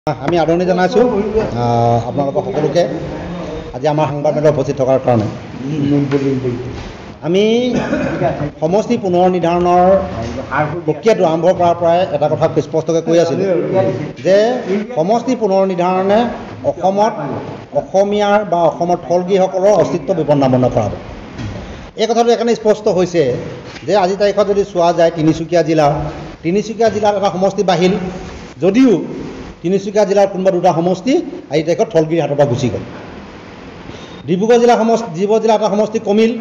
আমি আদৰণি জনাইছোঁ আপোনালোকক সকলোকে আজি আমাৰ সংবাদ মেলত উপস্থিত থকাৰ কাৰণে। আমি সমষ্টি পুনৰ নিৰ্ধাৰণৰ প্ৰক্ৰিয়াটো আৰম্ভ কৰাৰ পৰাই এটা কথা স্পষ্টকৈ কৈ আছিলোঁ যে সমষ্টি পুনৰ নিৰ্ধাৰণে অসমত অসমীয়াৰ বা অসমৰ থলগীসকলৰ অস্তিত্ব বিপন্নমন্ন কৰাব। এই কথাটো এইকাৰণে স্পষ্ট হৈছে যে আজি তাৰিখত যদি চোৱা যায় তিনিচুকীয়া জিলাত এটা সমষ্টি বাঢ়িল যদিও তিনিচুকীয়া জিলাৰ কোনোবা দুটা সমষ্টি আজি তাৰিখত থলগিৰ হাতৰ পৰা গুচি গ'ল। ডিব্ৰুগড় জিলা এটা সমষ্টি কমিল,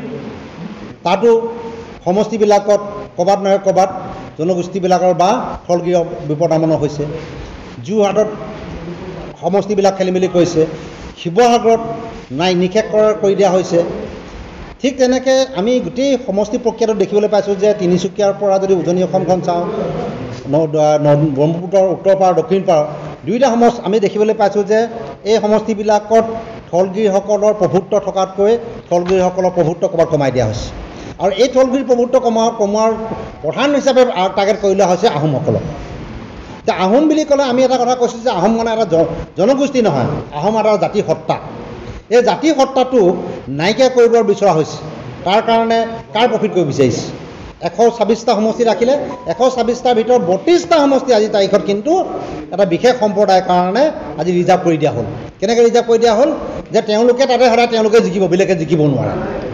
তাতো সমষ্টিবিলাকত ক'ৰবাত নহয় ক'ৰবাত জনগোষ্ঠীবিলাকৰ বা থলগিৰ বিপদামন হৈছে। যোৰহাটত সমষ্টিবিলাক খেলি মেলি কৰিছে, শিৱসাগৰত নিষেধ কৰি দিয়া হৈছে। ঠিক তেনেকৈ আমি গোটেই সমষ্টি প্ৰক্ৰিয়াটো দেখিবলৈ পাইছোঁ যে তিনিচুকীয়াৰ পৰা যদি উজনি অসমখন চাওঁ, ব্ৰহ্মপুত্ৰৰ উত্তৰ পাৰ দক্ষিণ পাৰ দুয়োটা আমি দেখিবলৈ পাইছোঁ যে এই সমষ্টিবিলাকত থলগিৰসকলৰ প্ৰভুত্ব থকাতকৈ থলগিৰসকলৰ প্ৰভুত্ব ক'ৰবাত কমাই দিয়া হৈছে। আৰু এই থলগিৰ প্ৰভুত্ব কমোৱাৰ প্ৰধান হিচাপে টাৰ্গেট কৰি লোৱা হৈছে আহোমসকলক। এতিয়া আহোম বুলি ক'লে আমি এটা কথা কৈছোঁ যে আহোম মানে এটা জনগোষ্ঠী নহয়, আহোম এটা জাতি সত্তা। এই জাতি সত্তাটো নাইকিয়া কৰিব বিচৰা হৈছে। তাৰ কাৰণে কাৰ প্ৰফিট কৰিব বিচাৰিছে? 126টা সমষ্টি ৰাখিলে, 126টাৰ ভিতৰত 32টা সমষ্টি আজি তাৰিখত কিন্তু এটা বিশেষ সম্প্ৰদায়ৰ কাৰণে আজি ৰিজাৰ্ভ কৰি দিয়া হ'ল। কেনেকৈ ৰিজাৰ্ভ কৰি দিয়া হ'ল? যে তেওঁলোকে তাতে সদায় তেওঁলোকে জিকিব, বেলেগে জিকিব নোৱাৰে।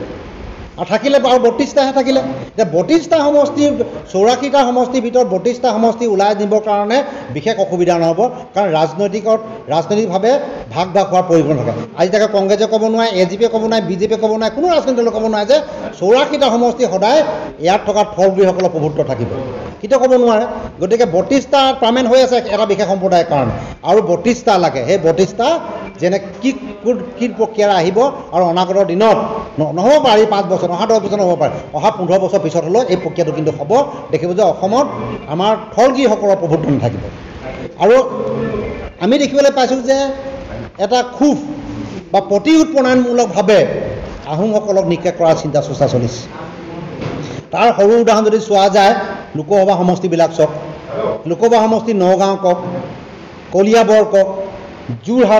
আৰু থাকিলে বাৰু 32টাহে থাকিলে। এতিয়া 32টা সমষ্টিৰ 84টা সমষ্টিৰ ভিতৰত 32টা সমষ্টি ওলাই দিবৰ কাৰণে বিশেষ অসুবিধা নহ'ব, কাৰণ ৰাজনৈতিকভাৱে ভাগ হোৱাৰ প্ৰয়োজন থাকে। আজি তাকে কংগ্ৰেছে ক'ব নোৱাৰে, AGP-য়ে ক'ব নোৱাৰে, BJP-য়ে ক'ব নোৱাৰে, কোনো ৰাজনৈতিক দলে ক'ব নোৱাৰে যে 84টা সমষ্টি সদায় ইয়াত থকা থলগিৰসকলৰ প্ৰভুত্ব থাকিব, কেতিয়াও ক'ব নোৱাৰে। গতিকে 32টা পাৰ্মানেণ্ট হৈ আছে এটা বিশেষ সম্প্ৰদায়ৰ কাৰণে, আৰু 32টা লাগে। সেই 32টা যেনে কি প্ৰক্ৰিয়াৰে আহিব আৰু অনাগত দিনত নহ'ব পাৰে 5 বছৰ, অহা 10 বছৰ নহ'ব পাৰে, অহা 15 বছৰ পিছত হ'লেও এই প্ৰক্ৰিয়াটো কিন্তু হ'ব। দেখিব যে অসমত আমাৰ থলগিৰসকলৰ প্ৰভুত্ব নাথাকিব। আৰু আমি দেখিবলৈ পাইছোঁ যে এটা ক্ষোভ বা প্ৰতিৰোধ প্ৰণয়নমূলকভাৱে আহোমসকলক নিক্ষেপ কৰাৰ চিন্তা চৰ্চা চলিছে। তাৰ সৰু উদাহৰণ যদি চোৱা যায়, লোকসভা সমষ্টিবিলাক চাওক। লোকসভা সমষ্টি নগাঁও কওক, কলিয়াবৰ কওক, যোৰহাট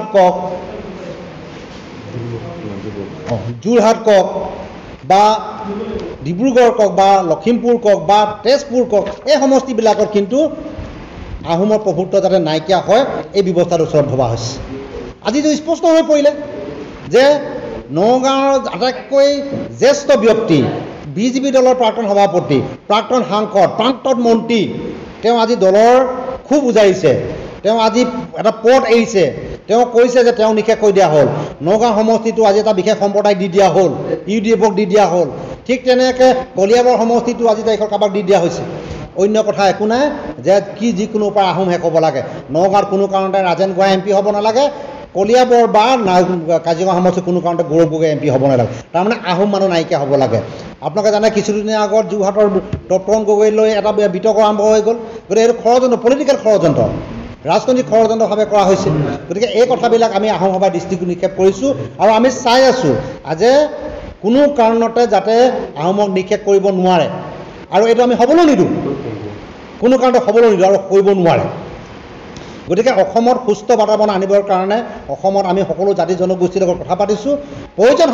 কওক বা ডিব্ৰুগড় কওক বা লখিমপুৰ কওক বা তেজপুৰ কওক, এই সমষ্টিবিলাকত কিন্তু আহোমৰ প্ৰভুত্ব যাতে নাইকিয়া হয় এই ব্যৱস্থাটো ওচৰত ভবা হৈছে। আজিতো স্পষ্ট হৈ পৰিলে যে নগাঁৱৰ আটাইতকৈ জ্যেষ্ঠ ব্যক্তি, BJP দলৰ প্ৰাক্তন সভাপতি, প্ৰাক্তন সাংসদ, প্ৰাক্তন মন্ত্ৰী, তেওঁ আজি দলৰ খুব উজাৰিছে। তেওঁ আজি এটা পদ এৰিছে। তেওঁ কৈছে যে তেওঁ নিষেধ কৰি দিয়া হ'ল। নগাঁও সমষ্টিটো আজি এটা বিশেষ সম্প্ৰদায়ক দি দিয়া হ'ল, UDF-ক দি দিয়া হ'ল। ঠিক তেনেকৈ কলিয়াবৰ সমষ্টিটো আজি তাৰিখত কাৰোবাক দি দিয়া হৈছে। অন্য কথা একো নাই যে যিকোনো উপায় আহোম শেষ হ'ব লাগে। নগাঁৱত কোনো কাৰণতে ৰাজেন গোহাঁই MP হ'ব নালাগে, কলিয়াবৰ বা কাজিৰঙা সমষ্টিত কোনো কাৰণতে গৌৰৱ গগৈ MP হ'ব নালাগে। তাৰমানে আহোম মানুহ নাইকিয়া হ'ব লাগে। আপোনালোকে জানে কিছুদিনৰ আগত যোৰহাটৰ তপন গগৈলৈ এটা বিতৰ্ক আৰম্ভ হৈ গ'ল। গতিকে এইটো ষড়যন্ত্ৰ, পলিটিকেল ষড়যন্ত্ৰ, ৰাজনৈতিক ষড়যন্ত্ৰভাৱে কৰা হৈছিল। গতিকে এই কথাবিলাক আমি আহোম সভাৰ দৃষ্টিকোণ নিক্ষেপ কৰিছোঁ আৰু আমি চাই আছোঁ যে কোনো কাৰণতে যাতে আহোমক নিক্ষেপ কৰিব নোৱাৰে, আৰু এইটো আমি হ'বলৈ নিদিওঁ, কোনো কাৰণতে হ'বলৈ নিদিওঁ আৰু কৰিব নোৱাৰে। গতিকে অসমত সুস্থ বাতাবৰণ আনিবৰ কাৰণে অসমত আমি সকলো জাতি জনগোষ্ঠীৰ লগত কথা পাতিছোঁ। প্ৰয়োজন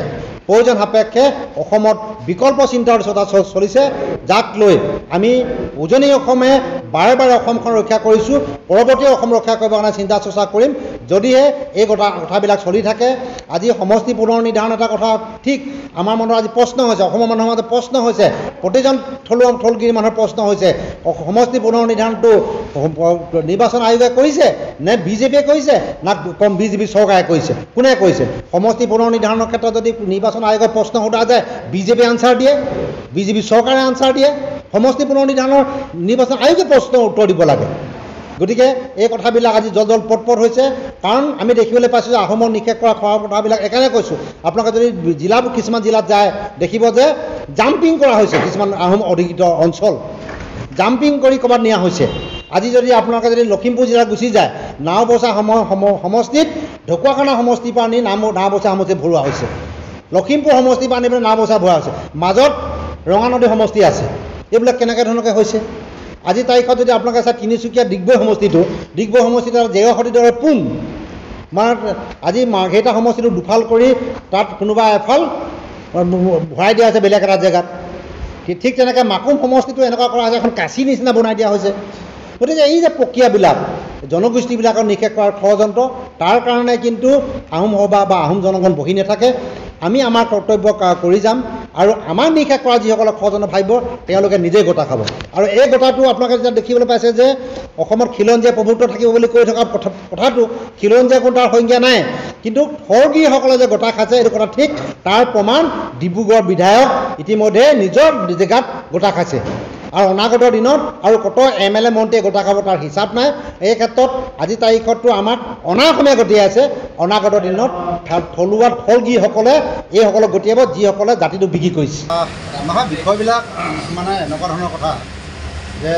সাপেক্ষে অসমত বিকল্প চিন্তাৰ চৰ্চা চলিছে, যাক লৈ আমি উজনি অসমে বাৰে বাৰে অসমখন ৰক্ষা কৰিছোঁ, পৰৱৰ্তী অসম ৰক্ষা কৰিবৰ কাৰণে চিন্তা চৰ্চা কৰিম। যদিহে এই কথাবিলাক চলি থাকে, আজি সমষ্টি পুনৰ নিৰ্ধাৰণ এটা কথা ঠিক আমাৰ মনত আজি প্ৰশ্ন হৈছে, অসমৰ মানুহৰ মাজত প্ৰশ্ন হৈছে, প্ৰতিজন থলগিৰি মানুহৰ প্ৰশ্ন হৈছে, সমষ্টি পুনৰ নিৰ্ধাৰণটো নিৰ্বাচন আয়োগে কৰিছে নে BJP-য়ে কৰিছে না BJP চৰকাৰে কৰিছে? কোনে কৰিছে? সমষ্টি পুনৰ নিৰ্ধাৰণৰ ক্ষেত্ৰত যদি নিৰ্বাচন আয়োগৰ প্ৰশ্ন সোধা যায়, BJP-য়ে আনচাৰ দিয়ে, BJP চৰকাৰে আনচাৰ দিয়ে। সমষ্টি পুনৰ নিৰ্ধাৰণৰ নিৰ্বাচন আয়োগে প্ৰশ্নৰ উত্তৰ দিব লাগে। গতিকে এই কথাবিলাক আজি জল পটপট হৈছে, কাৰণ আমি দেখিবলৈ পাইছোঁ যে আহোমৰ নিষেধ কৰা কথাবিলাক একেবাৰে কৈছোঁ। আপোনালোকে যদি কিছুমান জিলাত যায় দেখিব যে জাম্পিং কৰা হৈছে, কিছুমান আহোম অধিকৃত অঞ্চল জাম্পিং কৰি ক'ৰবাত নিয়া হৈছে। আজি যদি আপোনালোকে যদি লখিমপুৰ জিলাত গুচি যায়, নাওবৈচা সমষ্টিত ঢকুৱাখানা সমষ্টিৰ পৰা নি নাওবৈচা সমষ্টিত ভৰোৱা হৈছে। লখিমপুৰ সমষ্টিৰ পৰা আনি পেলাই নাওবৈচা ভৰোৱা হৈছে। মাজত ৰঙানদী সমষ্টি আছে। এইবিলাক কেনেকৈ ধৰণকৈ হৈছে? আজি তাৰিখত যদি আপোনালোকে চাই তিনিচুকীয়া ডিগবৈ সমষ্টিটো জেগসতিদৰে পোন মানে আজি মাৰ্ঘেৰিটা সমষ্টিটো দুফাল কৰি তাত কোনোবা এফাল ভৰাই দিয়া হৈছে বেলেগ এটা জেগাত। ঠিক তেনেকৈ মাকুম সমষ্টিটো এনেকুৱা কৰা হৈছে এখন কাঁচি নিচিনা বনাই দিয়া হৈছে। গতিকে এই যে প্ৰক্ৰিয়াবিলাক জনগোষ্ঠীবিলাকৰ নিষেধ কৰাৰ ষড়যন্ত্ৰ, তাৰ কাৰণে কিন্তু আহোম সভা বা আহোম জনগণ বহি নাথাকে। আমি আমাৰ কৰ্তব্য কৰি যাম আৰু আমাৰ নিষেধ কৰা যিসকলক ষড়যন্ত্ৰ ভাবিব তেওঁলোকে নিজেই গোটা খাব। আৰু এই গোটাটো আপোনালোকে যেতিয়া দেখিবলৈ পাইছে যে অসমত খিলঞ্জীয়া প্ৰভুত্ব থাকিব বুলি কৈ থকা কথাটো খিলঞ্জীয়া কোনো তাৰ সংজ্ঞা নাই, কিন্তু স্বৰ্গীয়সকলে যে গোটা খাইছে এইটো কথা ঠিক। তাৰ প্ৰমাণ ডিব্ৰুগড় বিধায়ক ইতিমধ্যে নিজৰ জেগাত গোটা খাইছে আৰু অনাগত দিনত আৰু কত MLA মন্ত্ৰীয়ে গোটা খাব তাৰ হিচাপ নাই। এই ক্ষেত্ৰত আজি তাৰিখততো আমাক অনাসমীয়া গতিয়াই আছে, অনাগত দিনত থলুৱা থলগীসকলে এইসকলক গতিয়াব যিসকলে জাতিটো বিক্ৰী কৰিছে। নহয় বিষয়বিলাক মানে এনেকুৱা ধৰণৰ কথা যে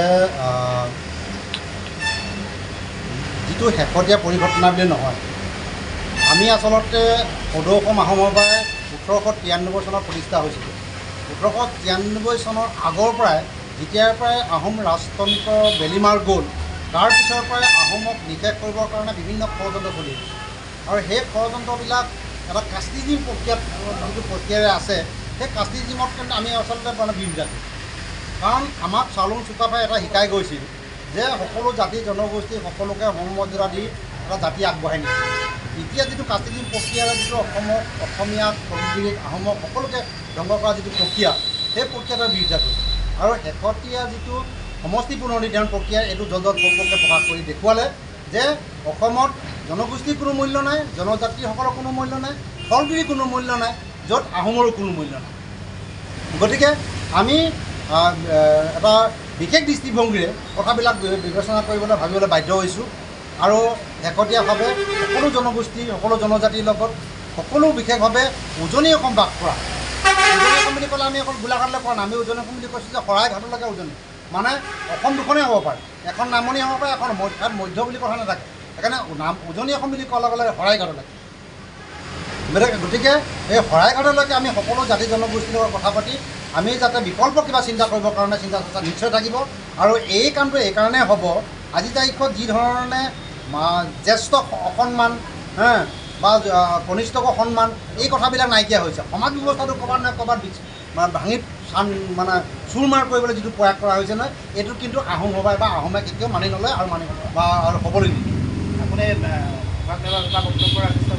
যিটো শেহতীয়া পৰিঘটনা বুলি নহয়, আমি আচলতে সদৌ অসম আহোম সভাই 1893 চনত প্ৰতিষ্ঠা হৈছিল। 1893 চনৰ আগৰ পৰাই যেতিয়াৰ পৰাই আহোম ৰাজতন্ত্ৰ বেলিমাৰ গ'ল, তাৰ পিছৰ পৰাই আহোমক নিষেধ কৰিবৰ কাৰণে বিভিন্ন ষড়যন্ত্ৰ চলি আছে। আৰু সেই ষড়যন্ত্ৰবিলাক এটা কাষ্টিজিম প্ৰক্ৰিয়াত যিটো প্ৰক্ৰিয়াৰে আছে, সেই কাষ্টিজিমত কিন্তু আমি আচলতে মানে বিৰোধিতা কৰোঁ। কাৰণ আমাক চাওলুং চুকাফাই এটা শিকাই গৈছিল যে সকলো জাতি জনগোষ্ঠী সকলোকে সমমৰ্যাদা দি এটা জাতি আগবঢ়াই নিছে। এতিয়া যিটো কাষ্টিজিম প্ৰক্ৰিয়াৰে যিটো অসমীয়াক সংস্কৃতিক আহোমক সকলোকে ধ্বংস কৰা যিটো প্ৰক্ৰিয়া, সেই প্ৰক্ৰিয়াটোৰ বিৰোধিতা কৰিছে। আৰু শেহতীয়া যিটো সমষ্টি পুনৰ নিৰ্ধাৰণ প্ৰক্ৰিয়া, এইটো জজত বৰপক্ষে প্ৰকাশ কৰি দেখুৱালে যে অসমত জনগোষ্ঠীৰ কোনো মূল্য নাই, জনজাতিসকলৰ কোনো মূল্য নাই, ফলগিৰিৰ কোনো মূল্য নাই, য'ত আহোমৰো কোনো মূল্য নাই। গতিকে আমি এটা বিশেষ দৃষ্টিভংগীৰে কথাবিলাক বিবেচনা কৰিবলৈ ভাবিবলৈ বাধ্য হৈছোঁ। আৰু শেহতীয়াভাৱে সকলো জনগোষ্ঠী সকলো জনজাতিৰ লগত সকলো বিশেষভাৱে উজনি অসম বাস কৰা, উজনি অসম বুলি ক'লে আমি অকল গোলাঘাটলৈ কোৱা নাই, আমি উজনি অসম বুলি কৈছোঁ যে শৰাইঘাটলৈকে উজনি, মানে অসম দুখনেই হ'ব পাৰে, এখন নামনি হ'ব পাৰে, এখন মধ্য বুলি কথা নাথাকে। সেইকাৰণে উজনি অসম বুলি কোৱাৰ লগে লগে শৰাইঘাটলৈকে। গতিকে এই শৰাইঘাটলৈকে আমি সকলো জাতি জনগোষ্ঠীৰ লগত কথা পাতি আমি যাতে বিকল্প কিবা চিন্তা কৰিবৰ কাৰণে চিন্তা চৰ্চা নিশ্চয় থাকিব। আৰু এই কামটো এইকাৰণেই হ'ব, আজি তাৰিখত যি ধৰণে জ্যেষ্ঠ অসন্মান বা কনিষ্ঠক সন্মান এই কথাবিলাক নাইকিয়া হৈছে, সমাজ ব্যৱস্থাটো ক'ৰবাত নহয় ক'ৰবাত ভাঙি মানে চুৰমাৰ কৰিবলৈ যিটো প্ৰয়াস কৰা হৈছে নহয়, এইটো কিন্তু আহোম সভাই বা আহোমে কেতিয়াও মানি নলয় আৰু বা আৰু হ'বলৈ নিদিয়ে। আপুনি বক্তব্য ৰাখিছে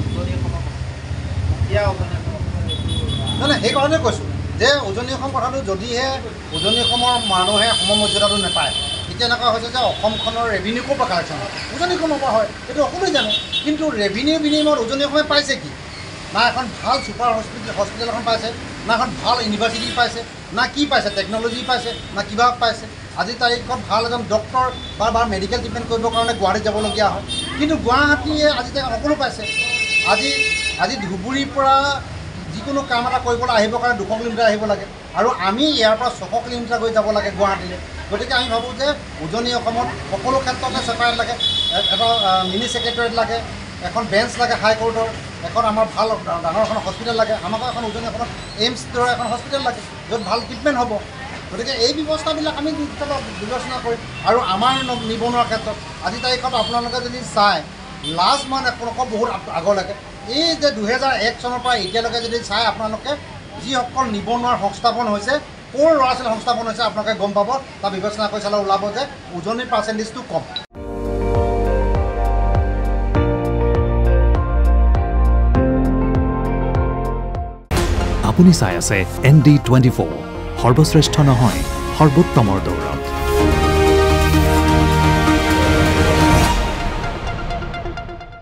নাই, সেইকাৰণে কৈছোঁ যে উজনি অসম কথাটো যদিহে উজনি অসমৰ মানুহে সমমৰ্যাদাটো নাপায়, এতিয়া এনেকুৱা হৈছে যে অসমখনৰ ৰেভিনিউ ক'ৰ পৰা কালেকশ্যন হয়, উজনি অসমৰ পৰা হয়, সেইটো সকলোৱে জানে। কিন্তু ৰেভিনিউ বিনিময়ত উজনি অসমে পাইছে কি? না এখন ভাল ছুপাৰ হস্পিটেল এখন পাইছে, না এখন ভাল ইউনিভাৰ্চিটি পাইছে, না কি পাইছে, টেকন'লজি পাইছে, না কিবা পাইছে। আজি তাৰিখত ভাল এজন ডক্টৰ বা মেডিকেল ট্ৰিটমেণ্ট কৰিবৰ কাৰণে গুৱাহাটীত যাবলগীয়া হয়, কিন্তু গুৱাহাটীয়ে আজি সকলো পাইছে। আজি ধুবুৰীৰ পৰা যিকোনো কাম এটা কৰিবলৈ আহিবৰ কাৰণে 200 কিলোমিটাৰ আহিব লাগে, আৰু আমি ইয়াৰ পৰা 600 কিলোমিটাৰ গৈ যাব লাগে গুৱাহাটীলৈ। গতিকে আমি ভাবোঁ যে উজনি অসমত সকলো ক্ষেত্ৰতে ছেপাৰেট লাগে, এটা মিনি ছেক্ৰেটেৰিয়েট লাগে, এখন বেঞ্চ লাগে হাইকোৰ্টৰ, এখন আমাৰ ভাল ডাঙৰ এখন হস্পিটেল লাগে, আমাকো এখন উজনি অসমত এইমছ দৰে এখন হস্পিটেল লাগে য'ত ভাল ট্ৰিটমেণ্ট হ'ব। গতিকে এই ব্যৱস্থাবিলাক আমি বিবেচনা কৰিম। আৰু আমাৰ নিবনুৱাৰ ক্ষেত্ৰত আজি তাৰিখত আপোনালোকে যদি চায়, লাষ্ট মই আপোনালোকক বহুত আগলৈকে এই যে 2001 চনৰ পৰা এতিয়ালৈকে যদি চায় আপোনালোকে যিসকল নিবনুৱাৰ সংস্থাপন হৈছে, ক'ৰ ল'ৰা ছোৱালী সংস্থাপন হৈছে আপোনালোকে গম পাব। তাৰ বিবেচনা কৰি চালে ওলাব যে উজনিৰ পাৰ্চেণ্টেজটো কম। আপুনি চাই আছে ND24, সৰ্বশ্ৰেষ্ঠ নহয় সৰ্বোত্তমৰ দৌৰ।